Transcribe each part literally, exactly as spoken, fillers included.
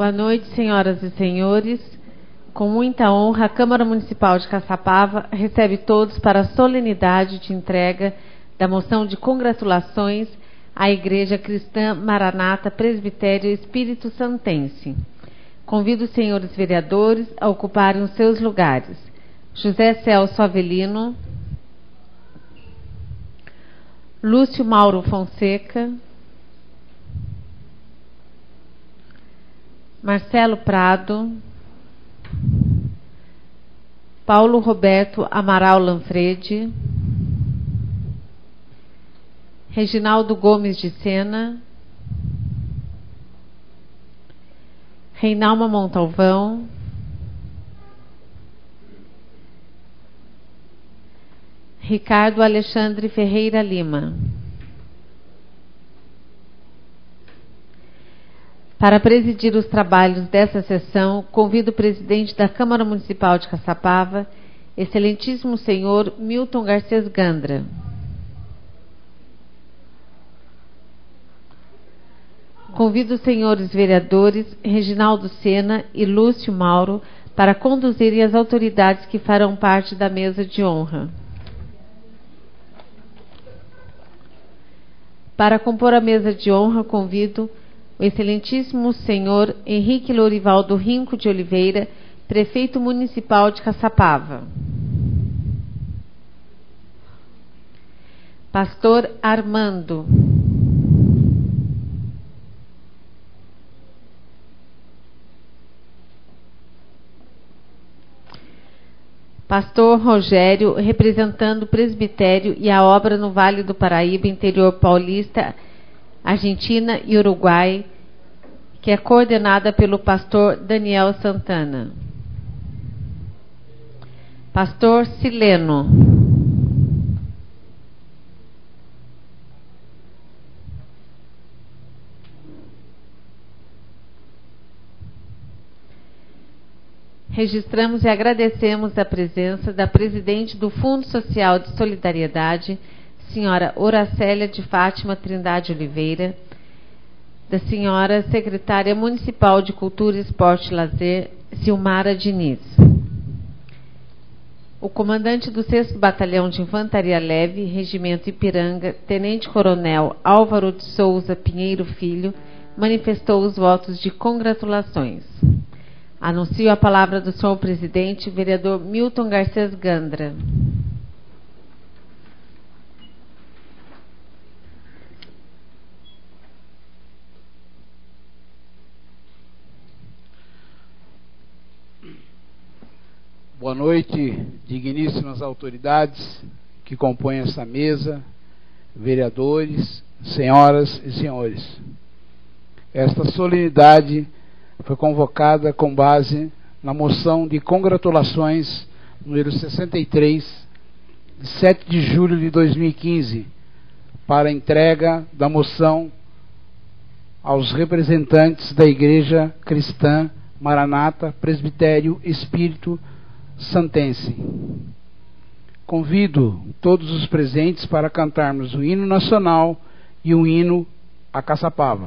Boa noite, senhoras e senhores. Com muita honra, a Câmara Municipal de Caçapava recebe todos para a solenidade de entrega da moção de congratulações à Igreja Cristã Maranata Presbitério Espírito Santense. Convido os senhores vereadores a ocuparem os seus lugares. José Celso Avelino, Lúcio Mauro Fonseca, Marcelo Prado, Paulo Roberto Amaral Lanfredi, Reginaldo Gomes de Sena, Reinalma Montalvão, Ricardo Alexandre Ferreira Lima. Para presidir os trabalhos dessa sessão, convido o presidente da Câmara Municipal de Caçapava, excelentíssimo senhor Milton Garcês Gandra. Convido os senhores vereadores Reginaldo Sena e Lúcio Mauro para conduzirem as autoridades que farão parte da mesa de honra. Para compor a mesa de honra, convido o excelentíssimo senhor Henrique Lorivaldo Rinco de Oliveira, prefeito municipal de Caçapava. Pastor Armando. Pastor Rogério, representando o presbitério e a obra no Vale do Paraíba, interior paulista, Argentina e Uruguai, que é coordenada pelo pastor Daniel Santana. Pastor Sileno. Registramos e agradecemos a presença da presidente do Fundo Social de Solidariedade, senhora Horacélia de Fátima Trindade Oliveira, da senhora secretária municipal de Cultura, Esporte e Lazer, Silmara Diniz. O comandante do sexto Batalhão de Infantaria Leve, Regimento Ipiranga, tenente-coronel Álvaro de Souza Pinheiro Filho, manifestou os votos de congratulações. Anuncio a palavra do senhor presidente, vereador Milton Garcês Gandra. Boa noite, digníssimas autoridades que compõem essa mesa, vereadores, senhoras e senhores. Esta solenidade foi convocada com base na moção de congratulações número sessenta e três, de sete de julho de dois mil e quinze, para a entrega da moção aos representantes da Igreja Cristã Maranata Presbitério Espírito Santense. Convido todos os presentes para cantarmos o hino nacional e o hino a Caçapava.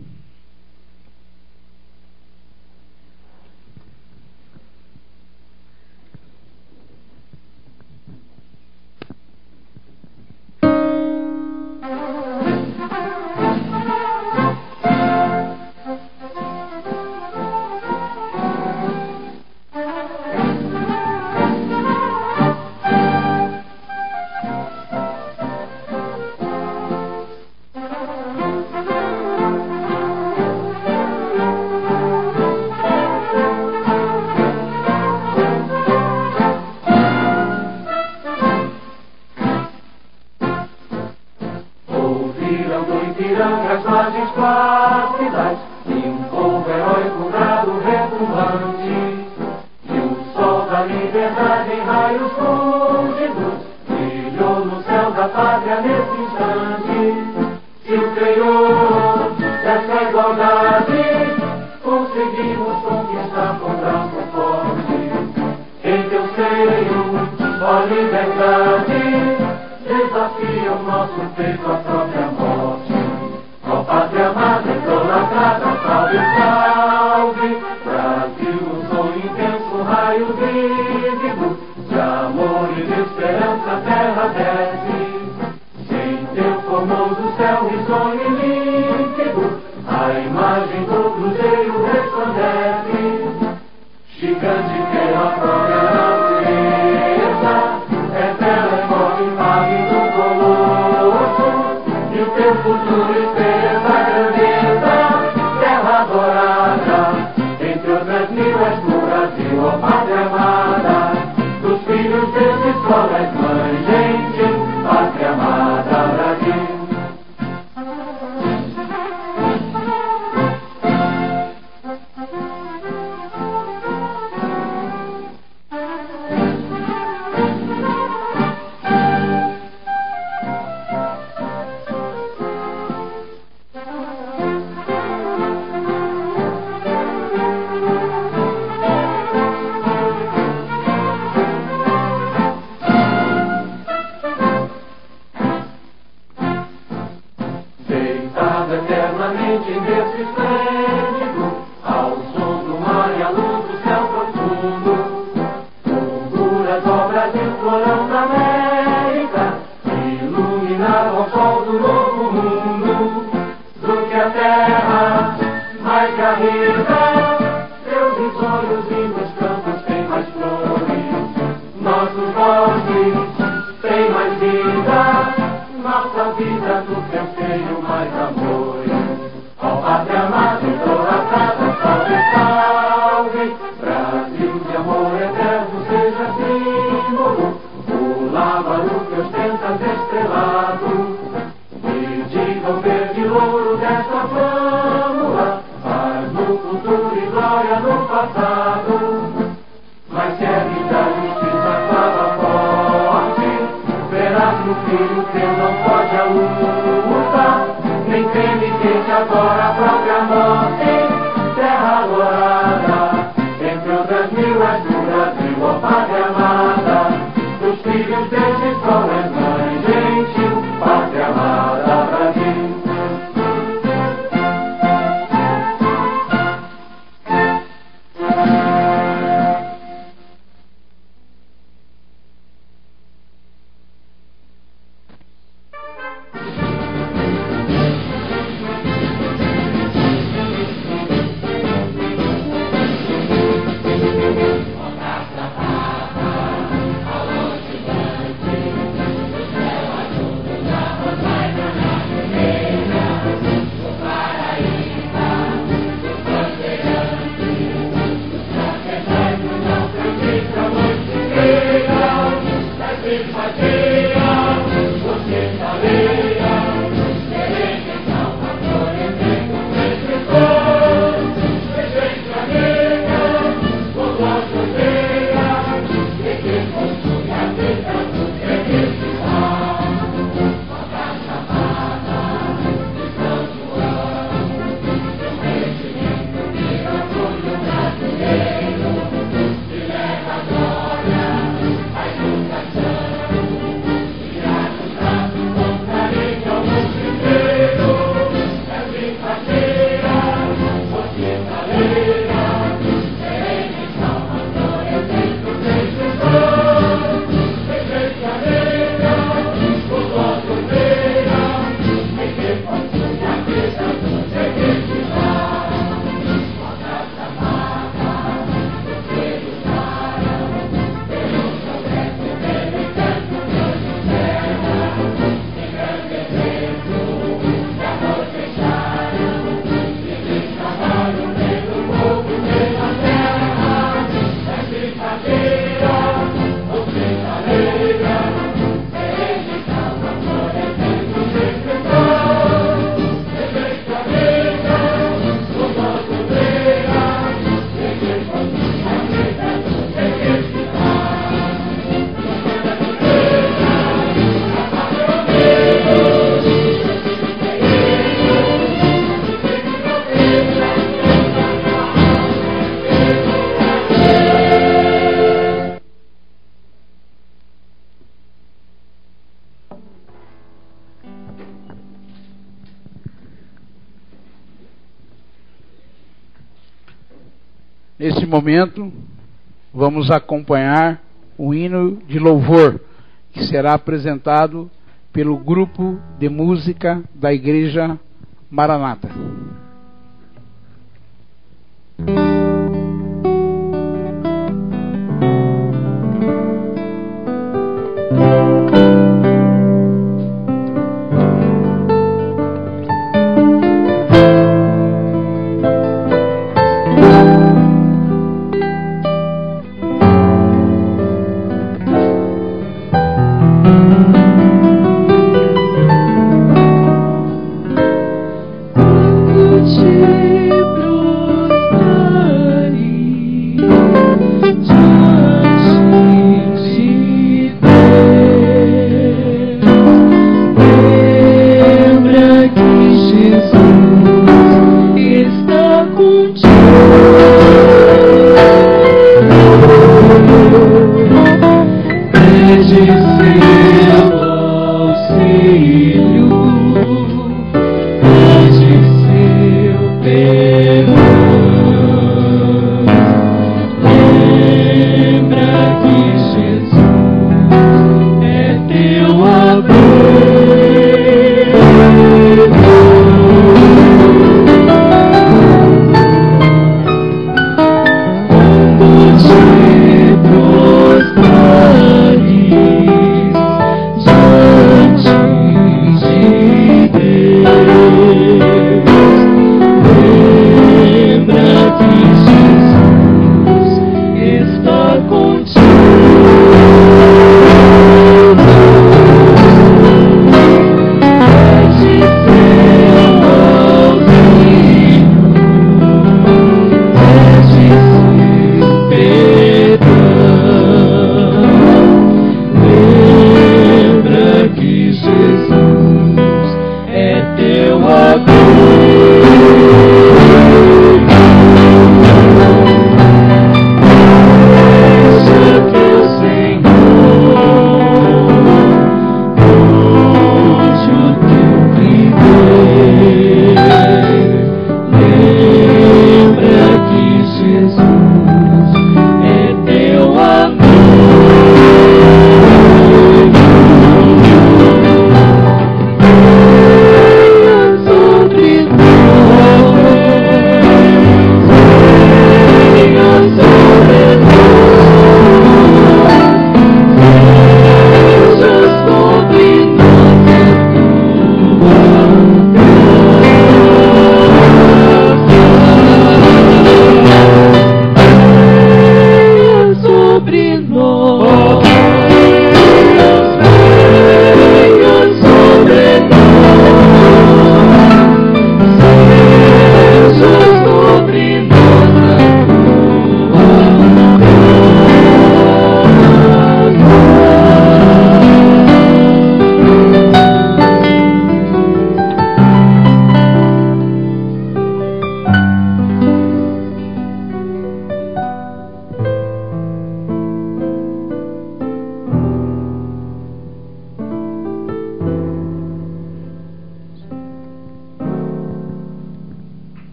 Desafia o nosso peito à própria morte. Ó Pátria amada, idolatrada, salve, salve. formoso céu risonho e límpido, a imagem do cruzeiro resplandece, gigante pela própria natureza, é bela escola impávido colosso, e o teu futuro espelha essa grandeza, terra adorada, entre outras mil és do Brasil, ó pátria amada, dos filhos desse sol és mãe gentil, pátria amada Brasil. Nesse momento, vamos acompanhar o hino de louvor, que será apresentado pelo grupo de música da Igreja Maranata. Diante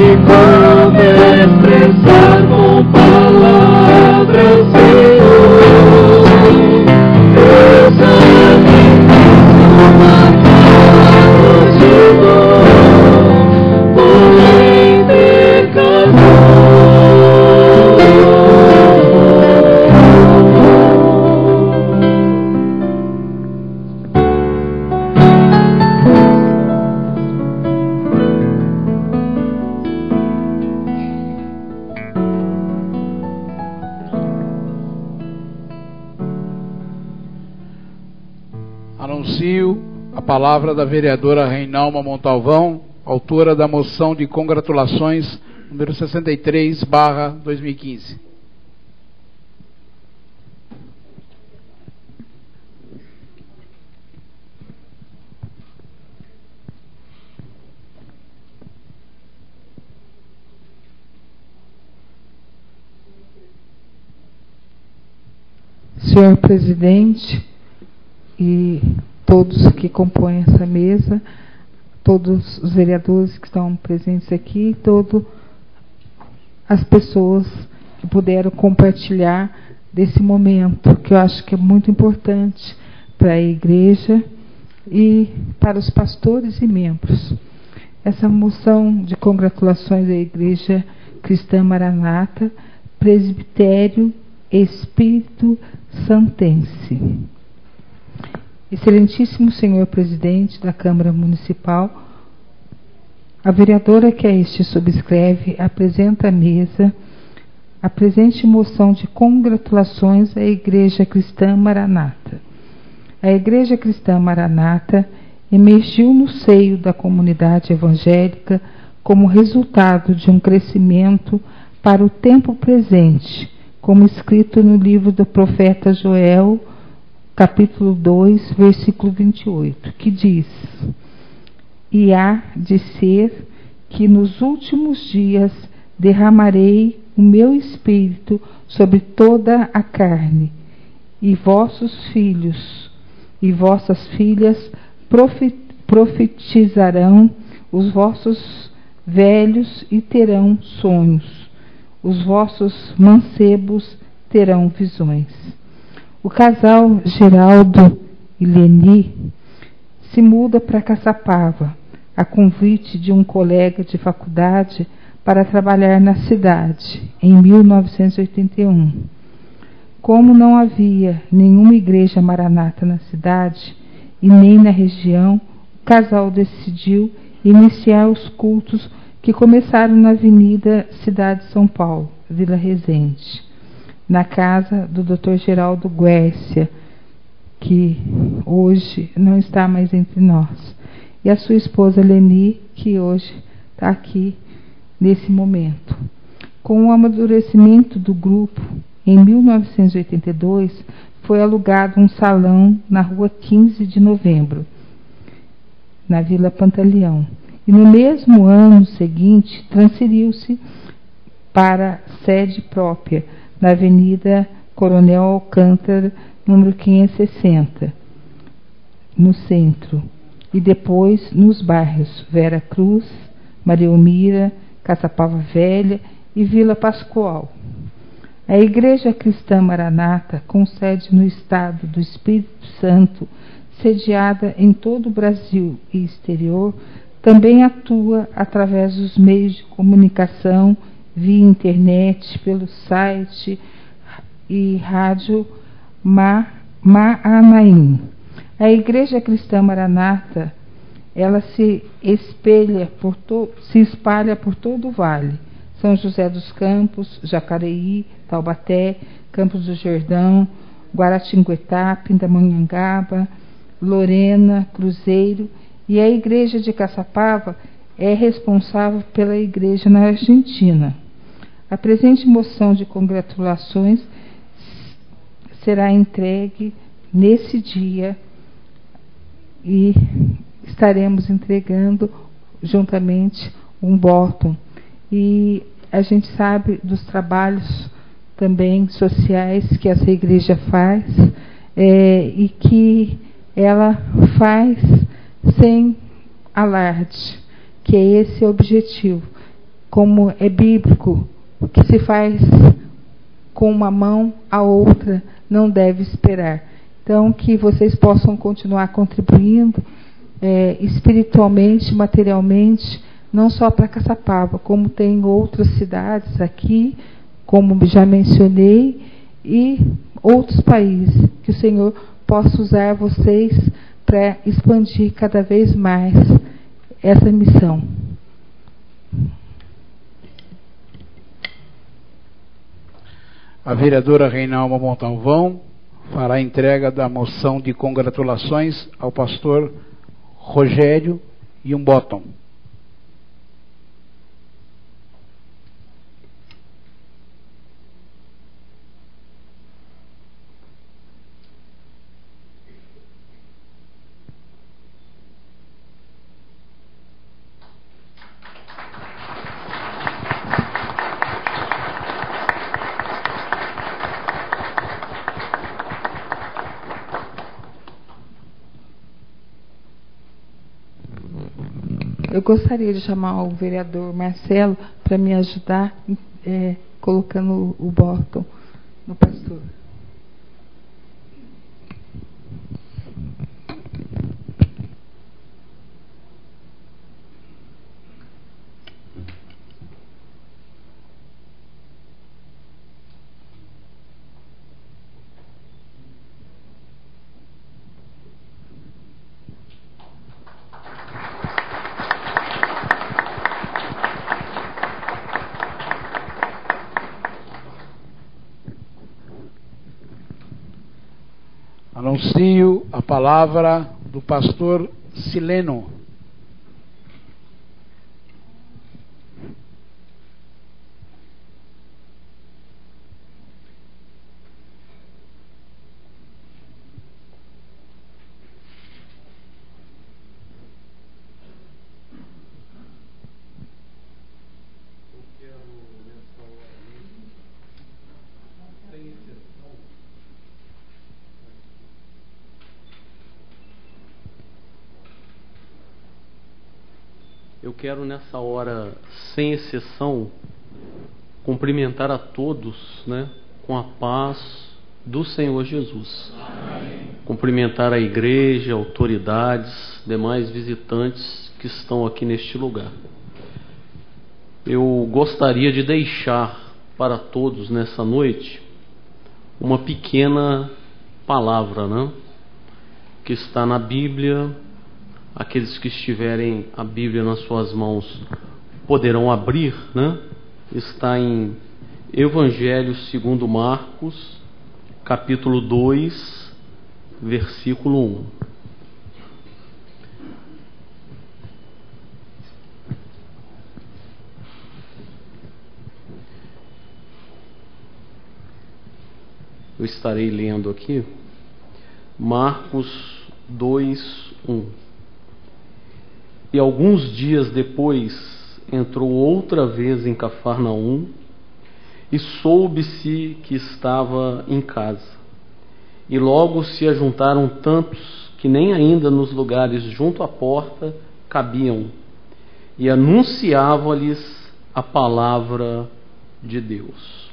como expressar com palavras, Senhor, essa bênção marcada de dor, porém pecador. Anuncio a palavra da vereadora Reinalma Montalvão, autora da moção de congratulações número sessenta e três barra dois mil e quinze. Senhor presidente e todos que compõem essa mesa, todos os vereadores que estão presentes aqui, todas as pessoas que puderam compartilhar desse momento, que eu acho que é muito importante para a igreja e para os pastores e membros. Essa moção de congratulações à Igreja Cristã Maranata, Presbitério Espírito Santense. Excelentíssimo senhor presidente da Câmara Municipal, a vereadora que a este subscreve apresenta à mesa a presente moção de congratulações à Igreja Cristã Maranata. A Igreja Cristã Maranata emergiu no seio da comunidade evangélica como resultado de um crescimento para o tempo presente, como escrito no livro do profeta Joel, capítulo dois, versículo vinte e oito, que diz: E há de ser que nos últimos dias derramarei o meu espírito sobre toda a carne, e vossos filhos e vossas filhas profetizarão, os vossos velhos e terão sonhos, os vossos mancebos terão visões. O casal Geraldo e Leni se muda para Caçapava, a convite de um colega de faculdade para trabalhar na cidade, em mil novecentos e oitenta e um. Como não havia nenhuma igreja maranata na cidade e nem na região, o casal decidiu iniciar os cultos que começaram na Avenida Cidade de São Paulo, Vila Resende, na casa do doutor Geraldo Guércia, que hoje não está mais entre nós, e a sua esposa Leni, que hoje está aqui nesse momento. Com o amadurecimento do grupo, em mil novecentos e oitenta e dois, foi alugado um salão na rua quinze de novembro, na Vila Pantaleão. E no mesmo ano seguinte, transferiu-se para sede própria, na Avenida Coronel Alcântara, número quinhentos e sessenta, no centro, e depois nos bairros Vera Cruz, Maria Elmira, Caçapava Velha e Vila Pascoal. A Igreja Cristã Maranata, com sede no estado do Espírito Santo, sediada em todo o Brasil e exterior, também atua através dos meios de comunicação, via internet, pelo site e rádio Maanaim. A Igreja Cristã Maranata, ela se espelha por to, se espalha por todo o vale. São José dos Campos, Jacareí, Taubaté, Campos do Jordão, Guaratinguetá, Pindamonhangaba, Lorena, Cruzeiro, e a Igreja de Caçapava é responsável pela igreja na Argentina. A presente moção de congratulações será entregue nesse dia e estaremos entregando juntamente um bótum. E a gente sabe dos trabalhos também sociais que essa igreja faz, é, e que ela faz sem alarde, que é esse o objetivo, como é bíblico, o que se faz com uma mão, a outra não deve esperar. Então, que vocês possam continuar contribuindo é, espiritualmente, materialmente, não só para Caçapava, como tem outras cidades aqui, como já mencionei, e outros países, que o Senhor possa usar vocês para expandir cada vez mais essa missão. A vereadora Reinalma Montalvão fará a entrega da moção de congratulações ao pastor Rogério Yumbottom. Eu gostaria de chamar o vereador Marcelo para me ajudar é, colocando o botão no pastor. Anuncio a palavra do pastor Sileno. Eu quero nessa hora, sem exceção, cumprimentar a todos, né, com a paz do Senhor Jesus. Amém. Cumprimentar a igreja, autoridades, demais visitantes que estão aqui neste lugar. Eu gostaria de deixar para todos nessa noite uma pequena palavra, né, que está na Bíblia. Aqueles que estiverem a Bíblia nas suas mãos poderão abrir, né? Está em Evangelho segundo Marcos, capítulo dois, versículo um. Eu estarei lendo aqui Marcos dois, um. E alguns dias depois entrou outra vez em Cafarnaum e soube-se que estava em casa. E logo se ajuntaram tantos que nem ainda nos lugares junto à porta cabiam, e anunciavam-lhes a palavra de Deus.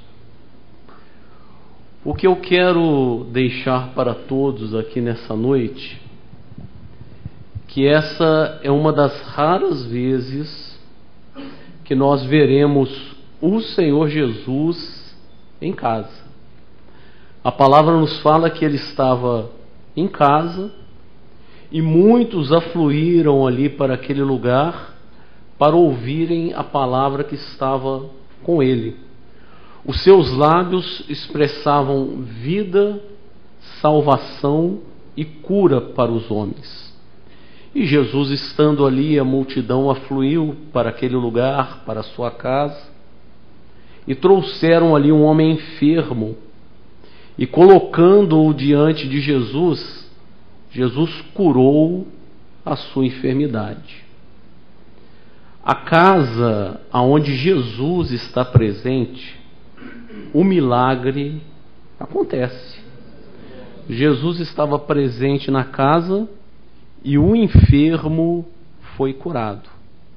O que eu quero deixar para todos aqui nessa noite, que essa é uma das raras vezes que nós veremos o Senhor Jesus em casa. A palavra nos fala que ele estava em casa e muitos afluíram ali para aquele lugar para ouvirem a palavra que estava com ele. Os seus lábios expressavam vida, salvação e cura para os homens. E Jesus, estando ali, a multidão afluiu para aquele lugar, para a sua casa, e trouxeram ali um homem enfermo, e colocando-o diante de Jesus, Jesus curou a sua enfermidade. A casa aonde Jesus está presente, o milagre acontece. Jesus estava presente na casa e o enfermo foi curado.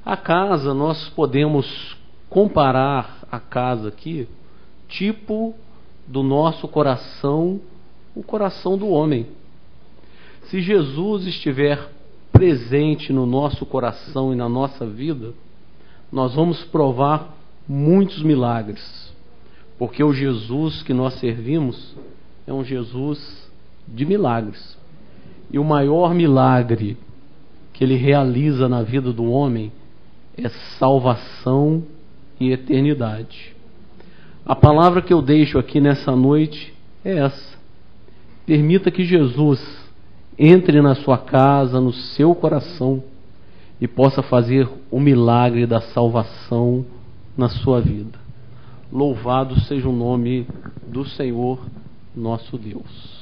A casa, nós podemos comparar a casa aqui, tipo do nosso coração, o coração do homem. Se Jesus estiver presente no nosso coração e na nossa vida, nós vamos provar muitos milagres, porque o Jesus que nós servimos é um Jesus de milagres. E o maior milagre que ele realiza na vida do homem é salvação e eternidade. A palavra que eu deixo aqui nessa noite é essa: permita que Jesus entre na sua casa, no seu coração, e possa fazer o milagre da salvação na sua vida. Louvado seja o nome do Senhor nosso Deus.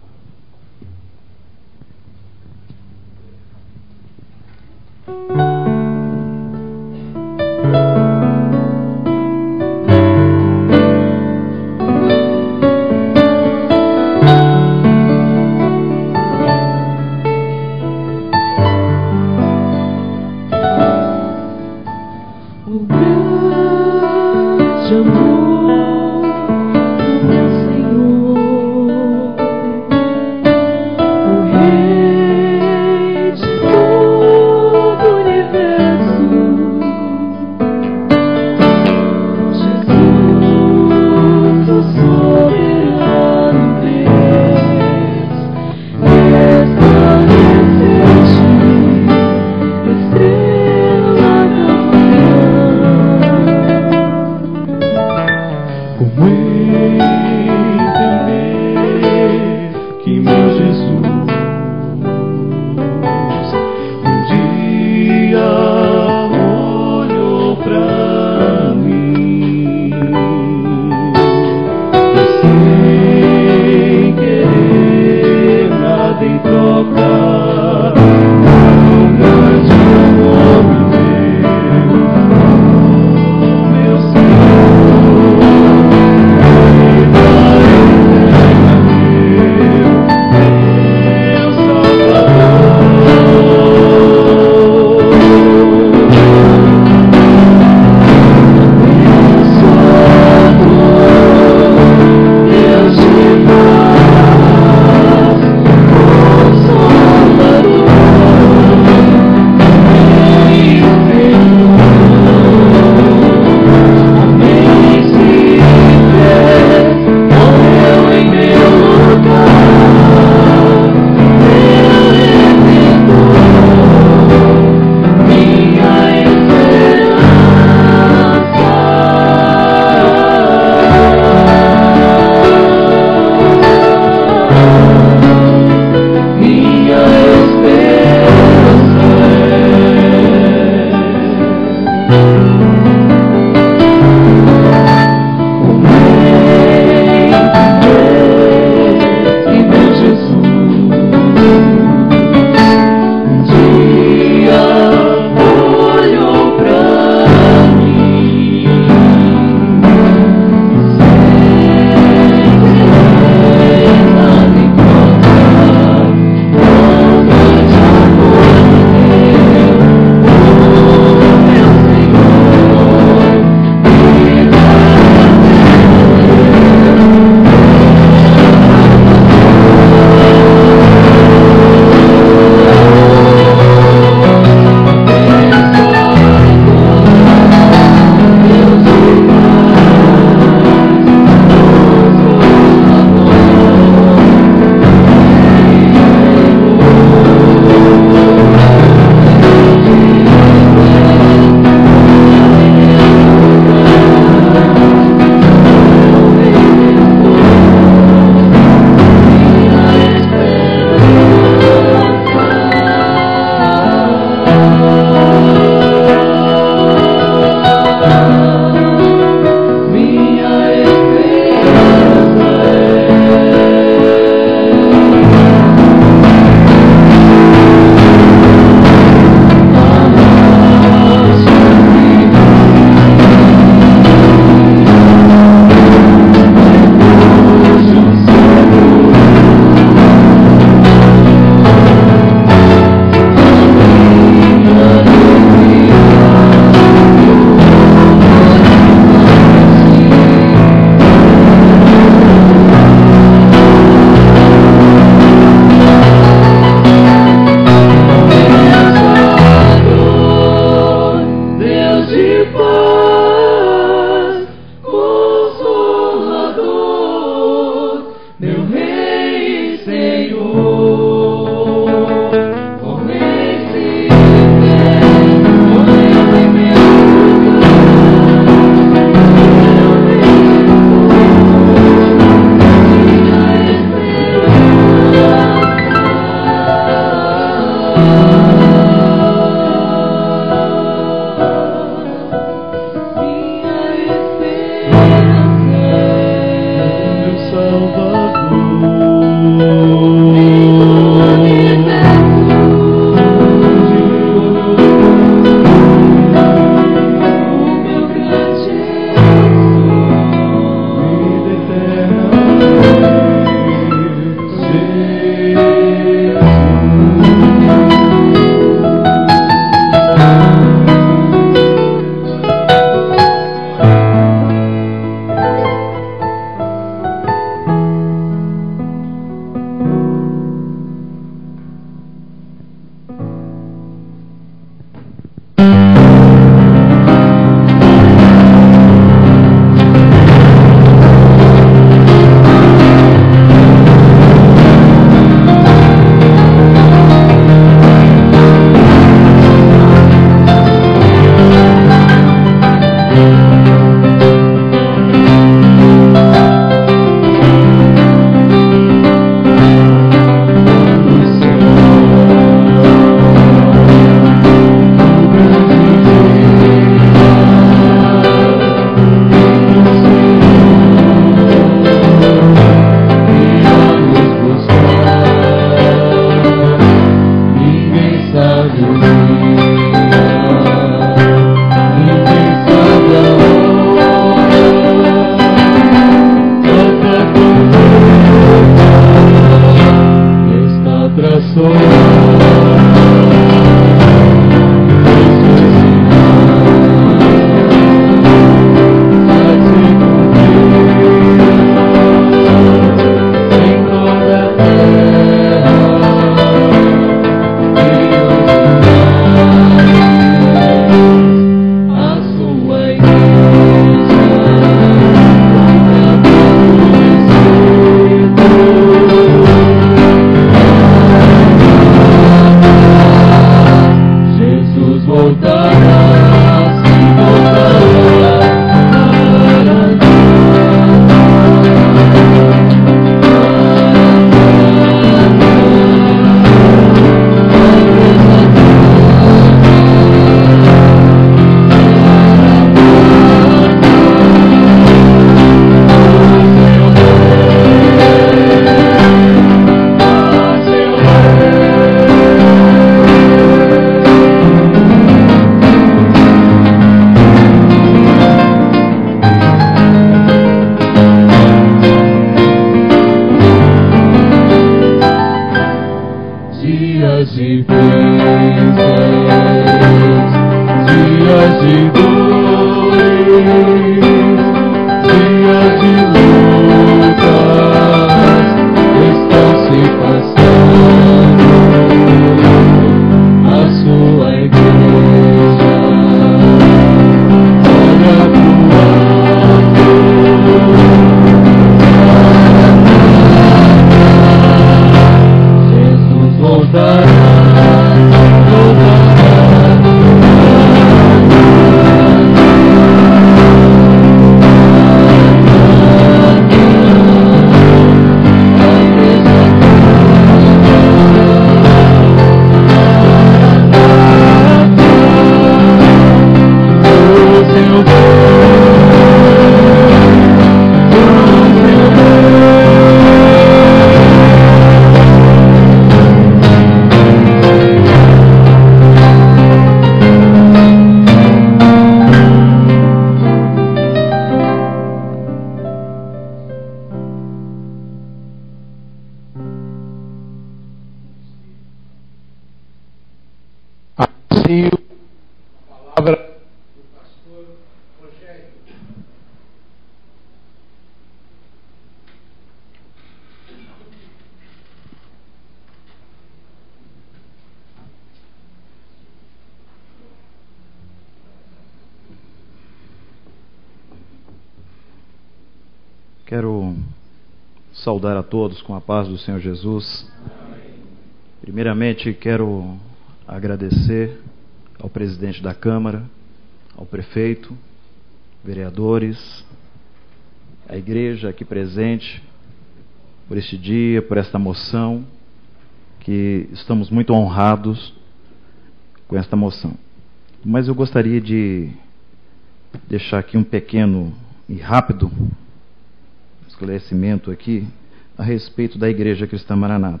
Quero saudar a todos com a paz do Senhor Jesus. Primeiramente, quero agradecer ao presidente da Câmara, ao prefeito, vereadores, à igreja aqui presente, por este dia, por esta moção, que estamos muito honrados com esta moção. Mas eu gostaria de deixar aqui um pequeno e rápido esclarecimento aqui a respeito da Igreja Cristã Maranata.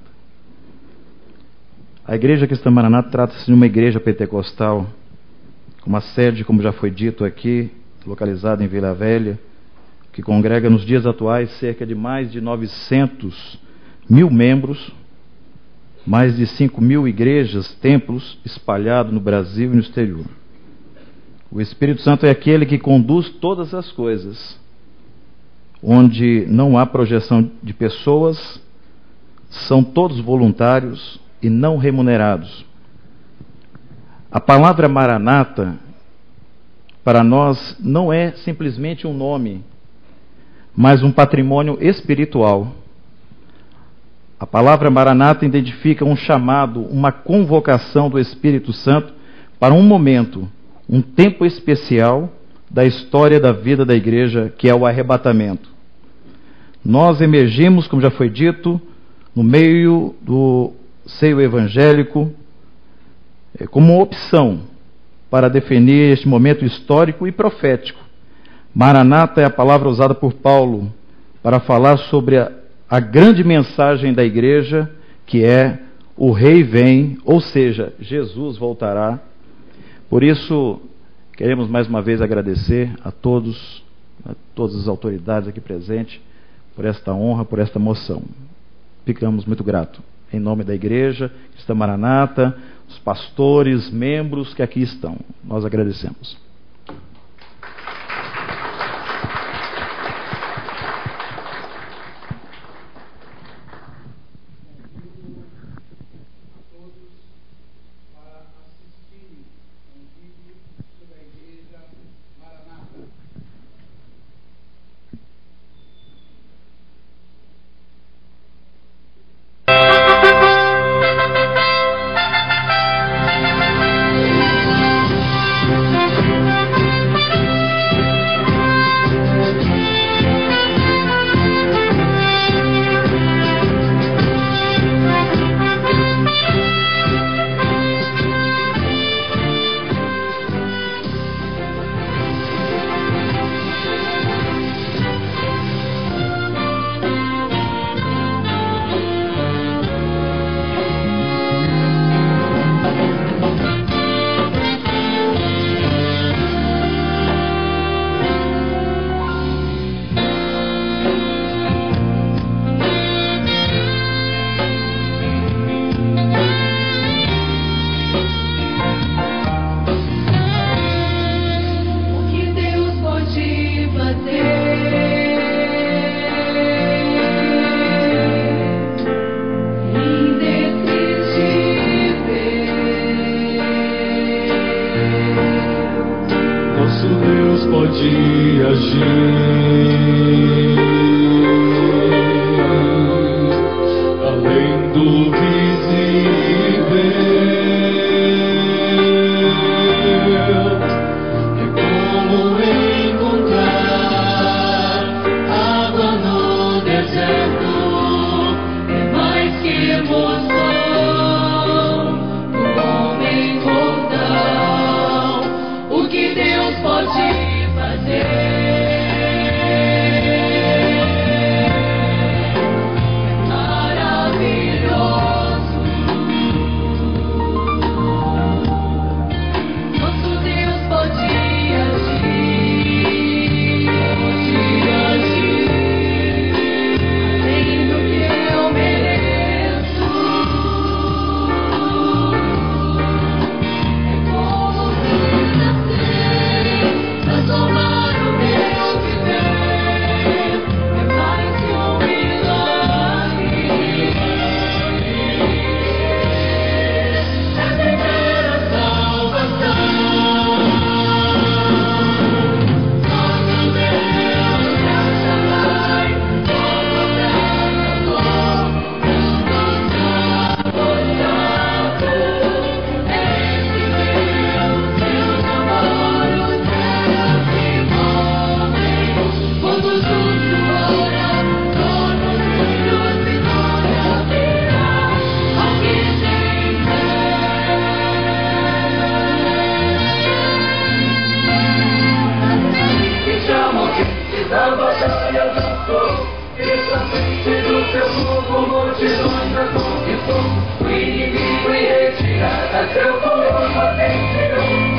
A Igreja Cristã Maranata trata-se de uma igreja pentecostal, com uma sede, como já foi dito aqui, localizada em Vila Velha, que congrega nos dias atuais cerca de mais de novecentos mil membros, mais de cinco mil igrejas, templos espalhados no Brasil e no exterior. O Espírito Santo é aquele que conduz todas as coisas, onde não há projeção de pessoas, são todos voluntários e não remunerados. A palavra Maranata, para nós, não é simplesmente um nome, mas um patrimônio espiritual. A palavra Maranata identifica um chamado, uma convocação do Espírito Santo para um momento, um tempo especial da história da vida da igreja, que é o arrebatamento. Nós emergimos, como já foi dito, no meio do seio evangélico, como uma opção para definir este momento histórico e profético. Maranata é a palavra usada por Paulo para falar sobre a, a grande mensagem da igreja, que é: o Rei vem, ou seja, Jesus voltará. Por isso, queremos mais uma vez agradecer a todos, a todas as autoridades aqui presentes, por esta honra, por esta moção. Ficamos muito gratos. Em nome da Igreja Cristã Maranata, os pastores, membros que aqui estão, nós agradecemos. O que Deus pode fazer. da batalha dançou, e somente do seu povo multidões a conquistou. O inimigo em retirada, seu povo atenderou.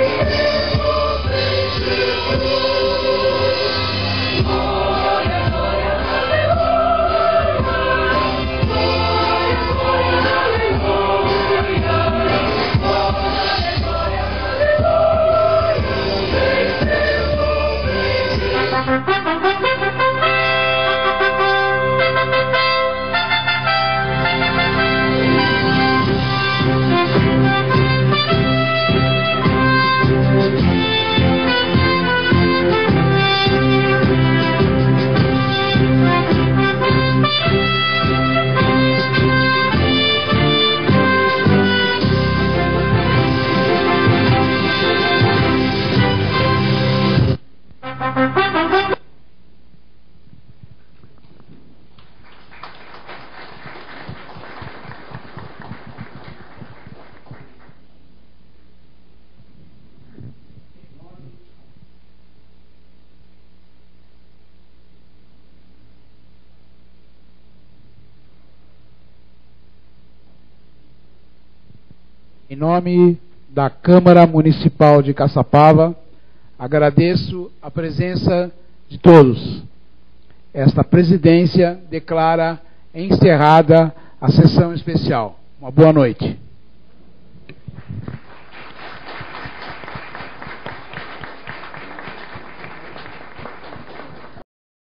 Em nome da Câmara Municipal de Caçapava, agradeço a presença de todos. Esta presidência declara encerrada a sessão especial. Uma boa noite.